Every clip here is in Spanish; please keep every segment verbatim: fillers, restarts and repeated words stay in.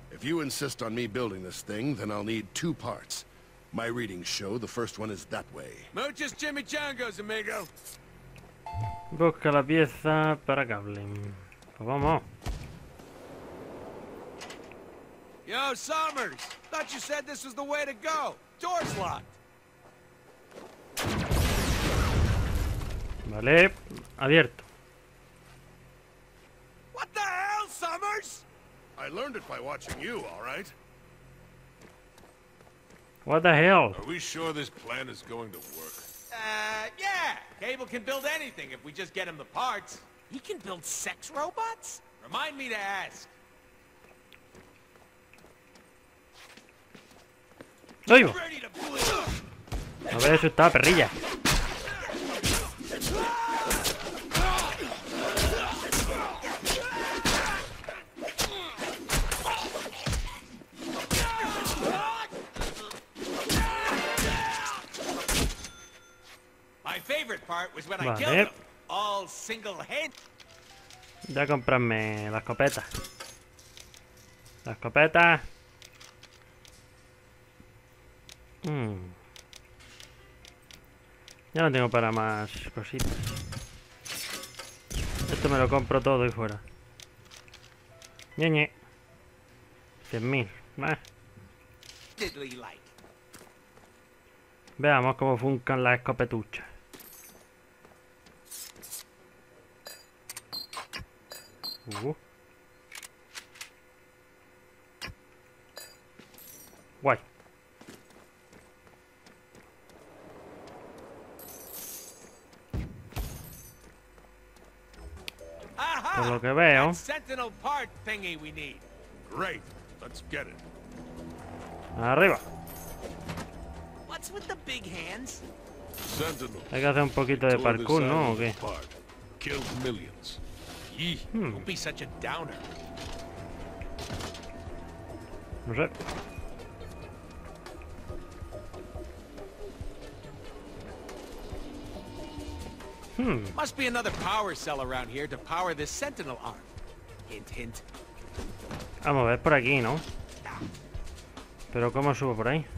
If you insist on me building this thing, then I'll need two parts. My readings show the first one is that way. Muchos chimichangas, amigo. Busca la pieza para cable. Pues vamos. Yo, Summers. Thought you said this was the way to go. Door's locked. Vale, abierto. What the hell, Summers? I learned it by watching you, all right? What the hell? Are we sure this plan is going to work? Uh, yeah. Cable can build anything if we just get him the parts. He can build sex robots? Remind me to ask. ¡Oigo! Ready to bleed. A ver, eso está perrilla. My favorite part was when I Vale. killed him. All single hand. Ya comprarme la escopeta. La escopeta. Hmm. Ya no tengo para más cositas. Esto me lo compro todo y fuera. Ñeñe. cien mil. Ah. Diddly like. Veamos cómo funcan las escopetuchas. Uh. Guay. Por lo que veo. That sentinel part thingy we need. Great. Let's get it. Arriba. What's with the big hands? Sentinel. Hay que hacer un poquito de Tore this parkour, ¿no? ¿O island qué? apart. Killed millions. Yee, Hmm. don't be such a downer. No sé. Hmm. Must be another power cell around here to power this sentinel arm. Hint, hint. Vamos a ver por aquí, ¿no? Pero ¿cómo subo por ahí?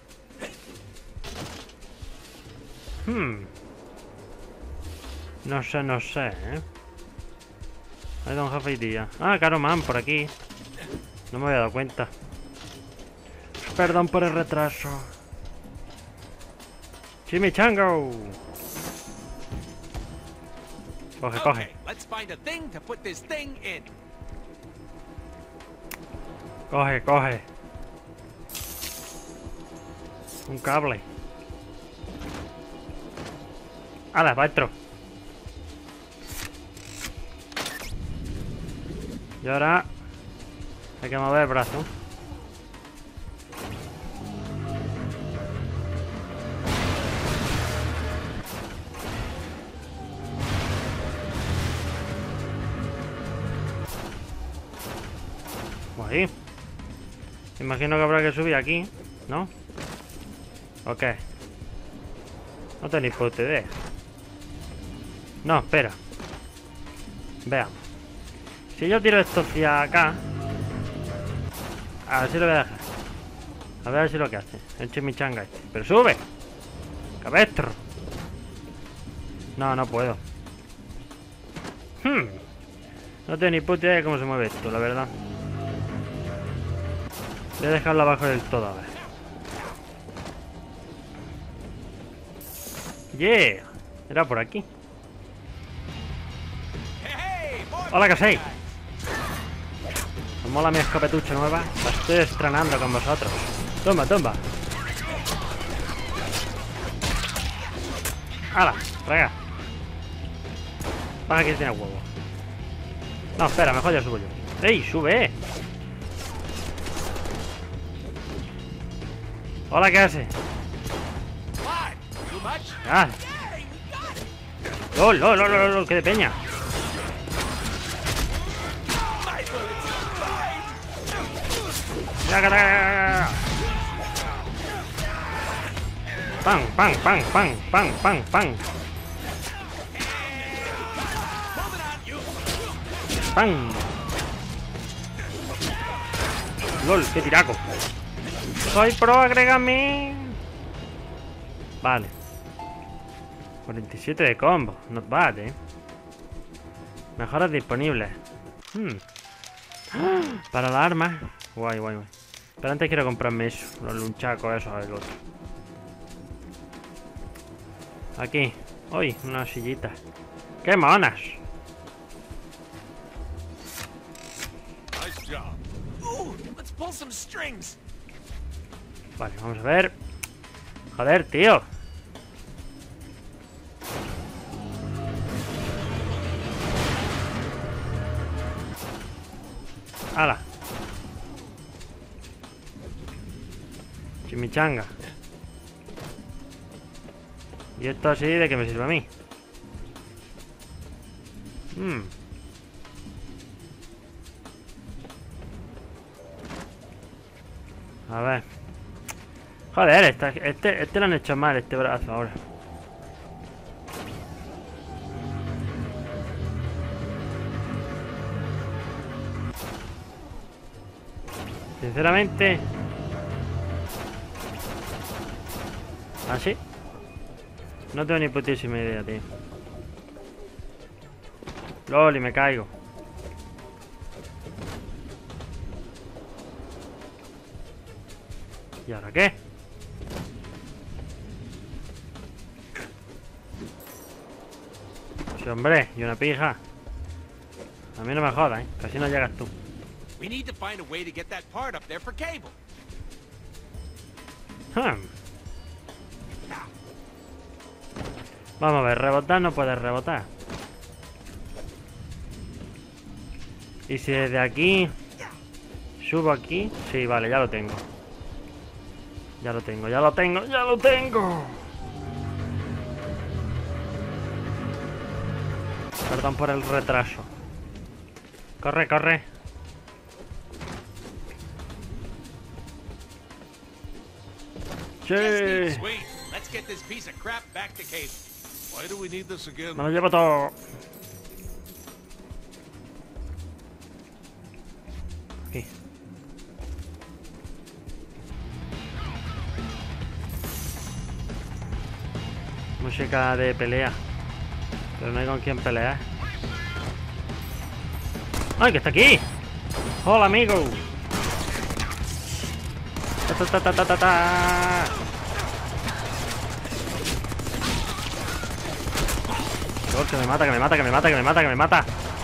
Hmm. No sé, no sé, ¿eh? I don't have idea. Ah, Caro Man, por aquí. No me había dado cuenta. Perdón por el retraso. Chimichango. Coge, coge. Okay, let's find a thing to put this thing in. Coge, coge. Un cable. ¡Hala, va dentro! Y ahora hay que mover el brazo. Ahí. Imagino que habrá que subir aquí, ¿no? Ok. No tenéis puta idea. No, espera. Veamos. Si yo tiro esto hacia acá. A ver si lo voy a dejar. A ver si lo que hace. El chimichanga este. Pero sube. Cabestro. No, no puedo. Hmm. No tengo ni puta idea de cómo se mueve esto, la verdad. Voy a dejarlo abajo del todo, a ver. Yeah. Era por aquí. Hola, ¿qué hacéis? ¿Os mola mi escopetucha nueva? La estoy estrenando con vosotros. Toma, toma. ¡Hala! Rega. Baja que tiene huevo. No, espera, mejor ya subo yo. ¡Ey, sube! Hola, ¿qué hace? Ah. ¡Lol, lol, lol, lol, lol! ¡Qué de peña! ¡Pam, pam, pam, pam, pam, pam, pam! ¡Pam! LOL, qué tiraco. Soy pro, agrégame. Vale. cuarenta y siete de combo. Not bad, eh. Mejoras disponibles. Hmm. Para las armas. Guay, guay, guay. Pero antes quiero comprarme eso. Los lunchacos, eso, el otro. Aquí. Uy, unas sillitas. ¡Qué monas! Nice job. Ooh, let's pull some strings. Vale, vamos a ver. Joder, tío. ¡Hala! Chimichanga. ¿Y esto así de qué me sirve a mí? Hmm. A ver. Joder, esta, este, este lo han hecho mal, este brazo ahora. Sinceramente. ¿Así? No tengo ni putísima idea, tío. LOL, y me caigo. ¿Y ahora qué? Sí, hombre, y una pija. A mí no me jodas, ¿eh? Casi no llegas tú. We need to find a way to get that part up there for Cable. Hmm. Vamos a ver, rebotar no puedes rebotar. Y si desde aquí subo aquí, sí, vale, ya lo tengo. Ya lo tengo, ya lo tengo, ya lo tengo. Perdón por el retraso. Corre, corre. Sí. Sweet. Let's get this piece of crap back to Cable. Why do we need this again? Me lo llevo todo. Aquí. Música de pelea. Pero no hay con quién pelear. ¡Ay, que está aquí! ¡Hola, amigo! Ta ta ta ta ta ta. Oh, que me mata, que me mata, que me mata, que me mata, que me mata.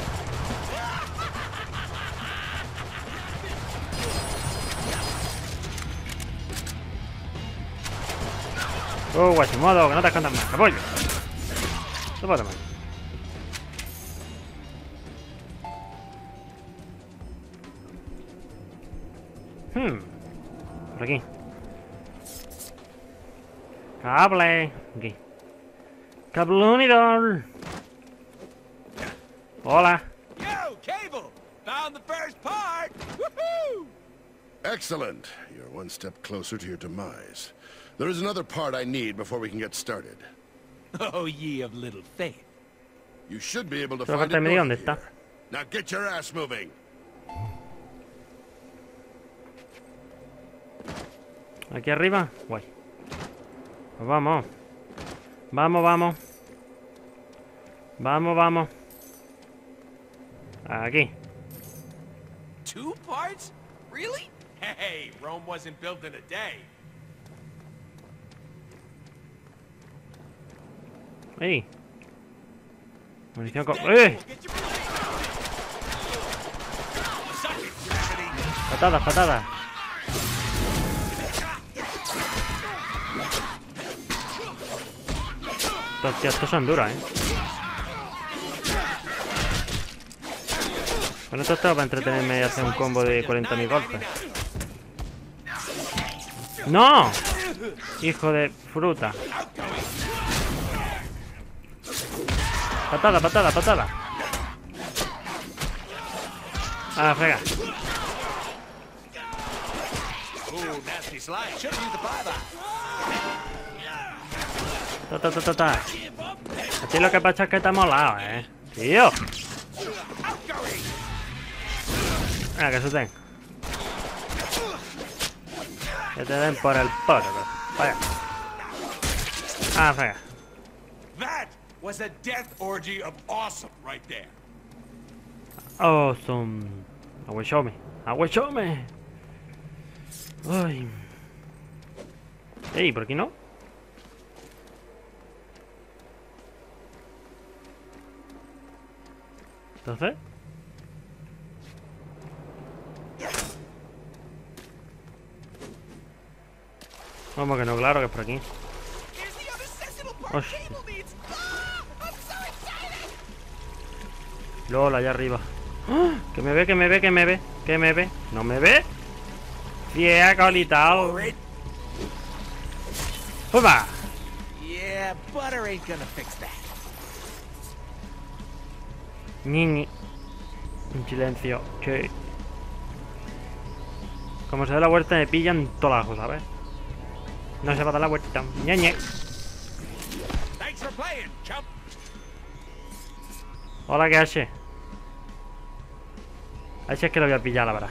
Oh, Guachimodo, que no te escondas más, capollo. Toma, toma. Hmm. Por aquí. Cable. Aquí. Cablunidor. Hola. Yo, Cable! Found the first part! Woohoo! Excellent. You're one step closer to your demise. There is another part I need before we can get started. Oh, ye of little faith. You should be able to Pero find falta it me diga north dónde está. here. Now get your ass moving. Aquí arriba. Guay. Pues vamos. Vamos, vamos. Vamos, vamos. Aquí. Two parts? Really? Hey, Rome wasn't built in a day. ¡Ey! Munición con... ¡Eh! Get your... Suck it, gravity. Patadas, patadas. Hostia, estos son duras, ¿eh? Con esto estaba para entretenerme y hacer un combo de cuarenta mil golpes. ¡No! Hijo de fruta. Patada, patada, patada. Ah, frega. Ooh, nasty slide. Should've used the buyback. Ta, ta, ta, ta, ta. A ti lo que pasa es que te ha molado, eh. Tío. Ah, que se ten. Que te den por el poro. Vaya. Ah, venga. That was a death orgy of awesome right there. Awesome. Aguachome. Aguachome. Ay. Ey, ¿por aquí no? Entonces. Vamos que no, claro que es por aquí. Hostia. Lola, allá arriba. ¡Ah! Que me ve, que me ve, que me ve, que me ve. ¿No me ve? Ciega, colitao. ¡Pumba! Yeah, butter ain't gonna fix that. Niñi. En silencio. Sí. Como se da la vuelta me pillan tolajo, ¿sabes? No se va a dar la vuelta. Ñeñe. Thanks for playing, chump. Hola, ¿qué hace? Así es que lo voy a pillar, la verdad.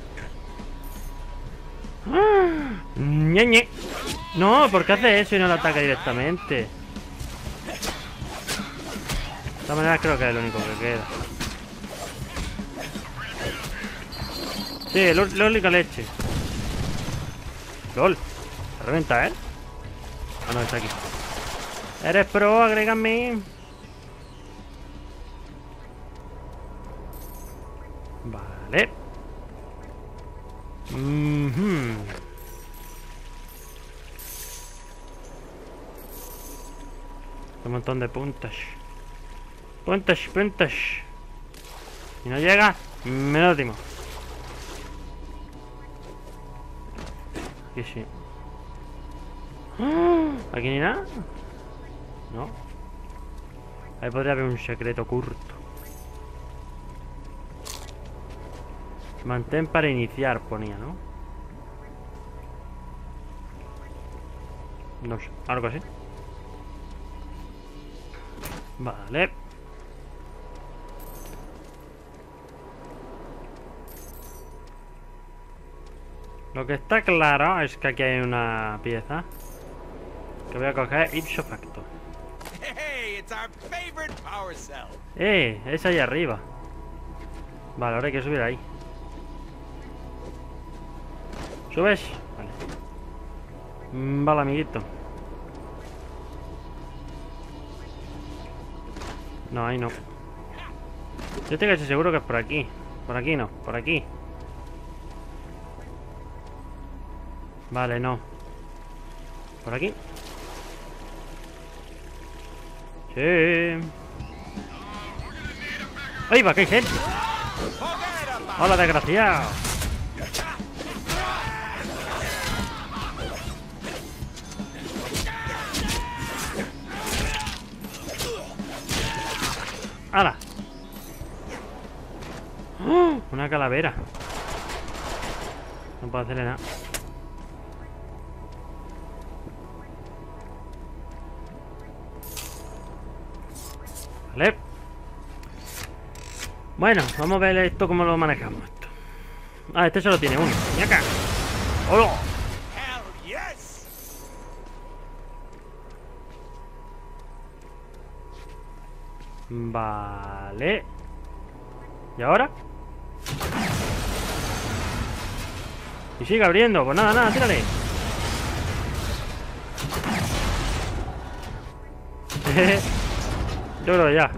¡Ah! Ñeñe. No, ¿por qué hace eso y no lo ataca directamente? De todas maneras creo que es lo único que queda. Sí, LOL, LOL y leche. LOL. ¿Se reventa él? Ah, no, está aquí. Eres pro, agrégame. Vale. Mm-hmm. Un montón de puntas. Puntas, puntas. Si no llega, me lo timo. Aquí sí. ¡Ah! ¿Aquí ni nada? No. Ahí podría haber un secreto oculto. Mantén para iniciar, ponía, ¿no? No sé, algo así. Vale. Lo que está claro es que aquí hay una pieza que voy a coger ipso facto. Hey, it's our favorite power cell. Eh, es ahí arriba. Vale, ahora hay que subir ahí. ¿Subes? Vale. Mm, vale, amiguito. No, ahí no. Yo tengo que ser seguro que es por aquí. Por aquí no, por aquí. Vale, no. ¿Por aquí? Sí. ¡Ahí va, que hay gente! ¡Hola, desgraciado! ¡Hala! ¡Oh! Una calavera. No puedo hacerle nada. Vale. Bueno, vamos a ver esto cómo lo manejamos esto. Ah, este solo tiene uno. ¡Mira acá! ¡Hola! Hell yes. Vale. ¿Y ahora? Y sigue abriendo. Pues nada, nada, tírale. Yo creo que ya.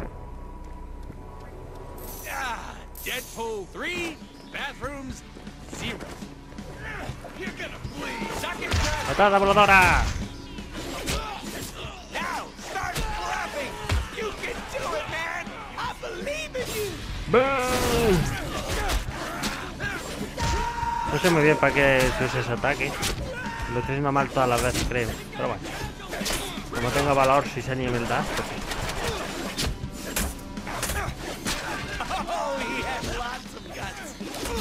Ah, Deadpool three, bathrooms zero. You're gonna bleed. Suck it, Jack. ¡Patada voladora! Now, start clapping. You can do it, man. I believe in you. ¡Bum! No sé muy bien para qué es ese ataque. Lo estoy haciendo mal todas las veces, creo. Pero bueno. Como tengo valor, si sé niveldad, pues sí. Oh, he has lots of guts.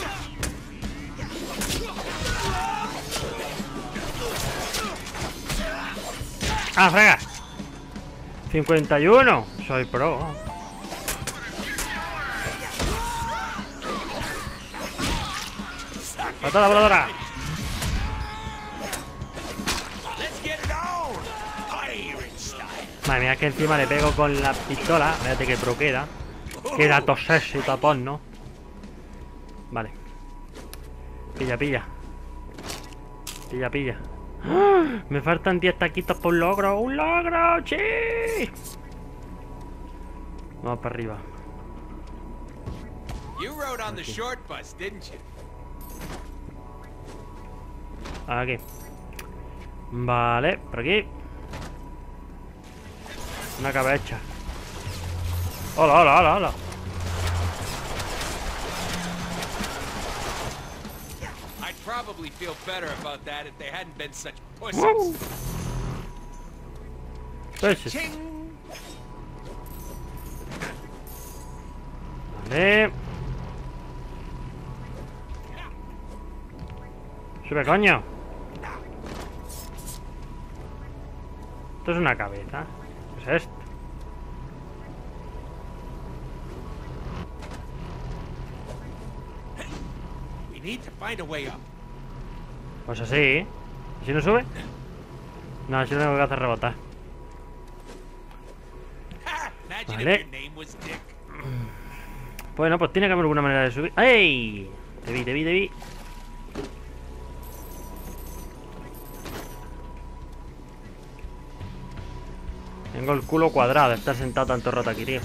¡Ah, frega! cincuenta y uno. Soy pro. Patada voladora. Madre mía, es que encima le pego con la pistola. Fíjate que pro queda. Queda toserse y tapón, ¿no? Vale. Pilla, pilla. Pilla, pilla. ¡Ah! Me faltan diez taquitos por un logro. ¡Un logro! ¡Sí! Vamos para arriba. You rode on the short bus, didn't you? Aquí. Vale, por aquí. Una cabeza. Hola, hola, hola, hola. I'd probably feel better about that if they hadn't been such Woo. pussies. Entonces, Ching! vale. Sube, coño. Esto es una cabeza. ¿Qué es esto? We need to find a way up. Pues así. ¿Y si no sube? No, así lo tengo que hacer rebotar. Ha! Imagine Vale. if your name was Dick. Bueno, pues tiene que haber alguna manera de subir. ¡Ey! Te vi, te vi, te vi. Tengo el culo cuadrado de estar sentado tanto rato aquí, tío.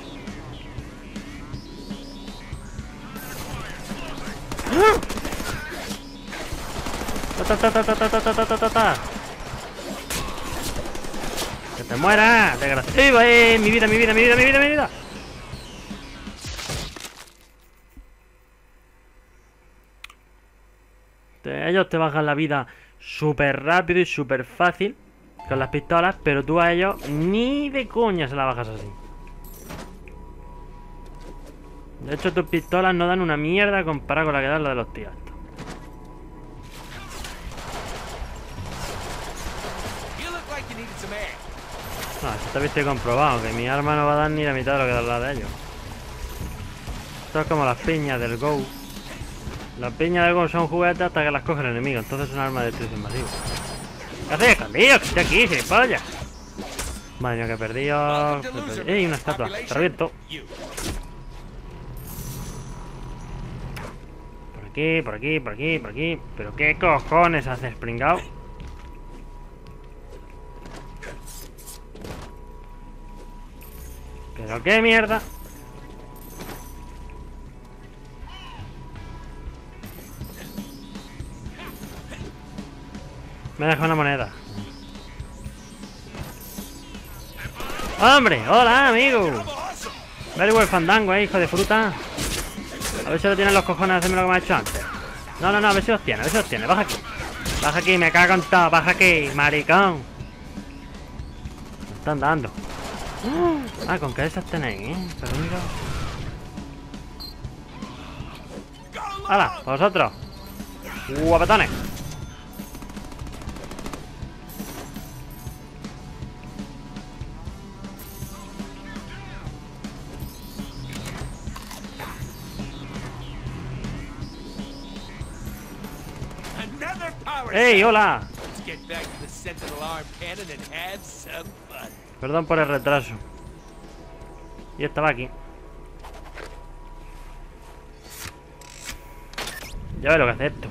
Ta, ta, ta, ta, ta, ta, ta, ta, ta, ta, ta. ¡Que te mueras! ¡Desgraciado! ¡Eh! ¡Mi vida, mi vida, mi vida, mi vida, mi vida! Te- Ellos te bajan la vida súper rápido y súper fácil con las pistolas, pero tú a ellos ni de coña se la bajas así. De hecho, tus pistolas no dan una mierda comparado con la que dan la de los tíos. You look like you needed some air. No, eso te viste comprobado, que mi arma no va a dar ni la mitad de lo que da la de ellos. Esto es como las piñas del Go. Las piñas del Go son juguetes hasta que las coge el enemigo, entonces es un arma de destrucción masiva. ¿Qué haces, escondido? Que estoy aquí, gilipollas. Madre mía, que he perdido. que he perdido. ¡Ey, una estatua! Te reviento. You. Por aquí, por aquí, por aquí, por aquí. ¿Pero qué cojones haces, pringao? ¿Pero qué mierda? Me deja una moneda. ¡Hombre! ¡Hola, amigo! Very well fandango, eh, hijo de fruta. A ver si lo tienen los cojones de hacerme lo que me ha hecho antes. No, no, no, a ver si los tiene, a ver si los tiene. Baja aquí. Baja aquí, me cago en todo. Baja aquí, maricón. Me están dando. Ah, con qué esas tenéis, eh. Pero mira. ¡Hala! ¡Vosotros! ¡Guapetones! Another power ¡Ey, cell. hola! Let's get back to the Sentinel arm cannon and have some fun. Perdón por el retraso. Y estaba aquí. Ya ve lo que hace esto.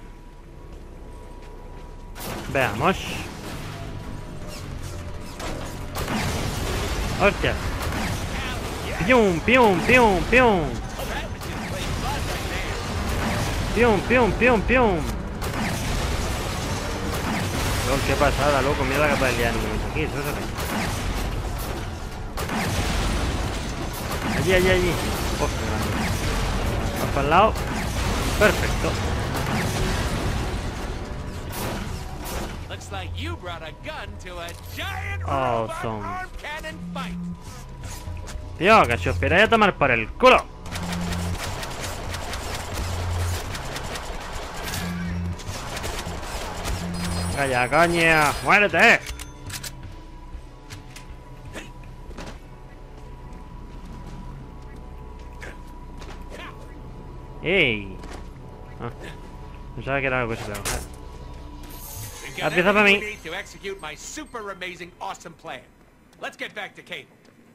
Veamos. ¡Hostia! ¡Pium, pium, pium, pium! ¡Pium, pium, pium, pium! Lol, qué pasada, loco. Mira la capa del día aquí, eso es aquí. Allí, allí, allí. Oh, qué grande. Más para el lado. Perfecto. Looks like you brought a gun to a giant Awesome. robot arm cannon fight. Tío, que se os esperáis a tomar por el culo. Venga ya, coña. ¡Muérete! ¡Ey! Ah, pensaba que era algo que se iba a coger. We've La got pieza para everything mí. we need to execute my super amazing awesome plan. Let's get back to Cable.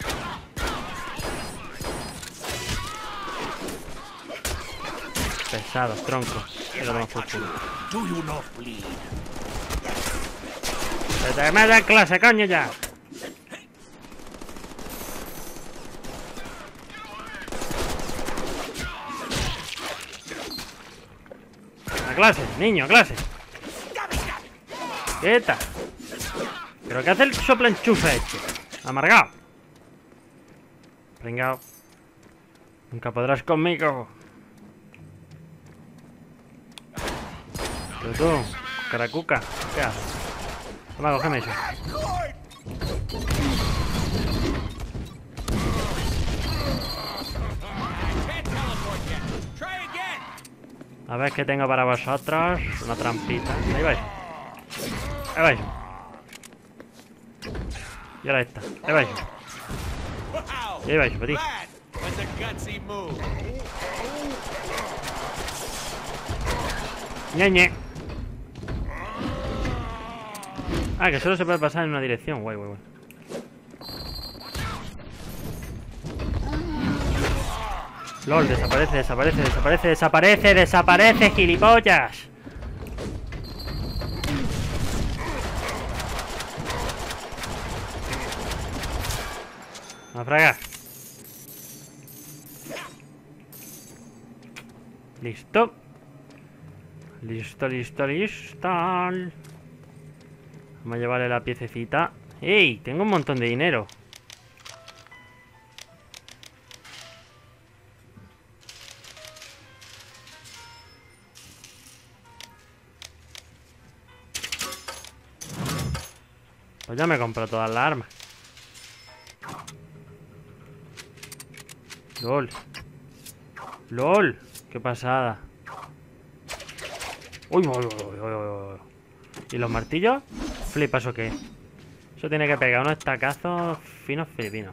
Pesados, troncos. Pero no por culo. Do you not bleed? ¡Que te metas en clase, coño, ya! A clase, niño, a clase. ¡Quieta! ¿Pero qué hace el sopla enchufe este? Amargado. Pringao. Nunca podrás conmigo. Pero tú, caracuca, ¿qué haces? Toma, cógeme eso. A ver qué tengo para vosotros. Una trampita. Ahí vais. Ahí vais. Y ahora esta. Ahí vais. Y ahí vais, petit. Ñeñe. Ah, que solo se puede pasar en una dirección. Guay, guay, guay. LOL, desaparece, desaparece, desaparece, desaparece, desaparece, gilipollas. A fragar. Listo. Listo, listo, listo. Vamos a llevarle la piececita. ¡Ey! Tengo un montón de dinero. Pues ya me compro todas las armas. LOL. LOL. Qué pasada. Uy, uy, uy, uy, uy. ¿Y los martillos? ¿Flipas o qué? Eso tiene que pegar unos estacazos finos filipinos.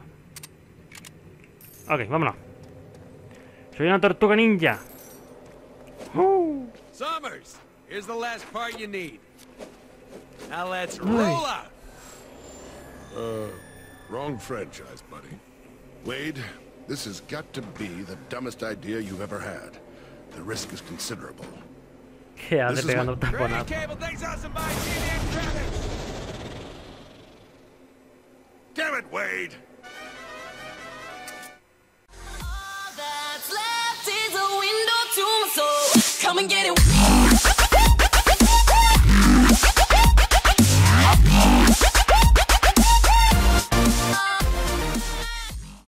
Ok, vámonos. Soy una tortuga ninja. Uh. Summers, here's the last part you need. Now let's roll out. Uh, wrong franchise, buddy. Wade, this has got to be the dumbest idea you've ever had. The risk is considerable. ¿Qué hace pegando un tamponazo? Damn it, Wade! All that's left is a window to my soul. Come and get it.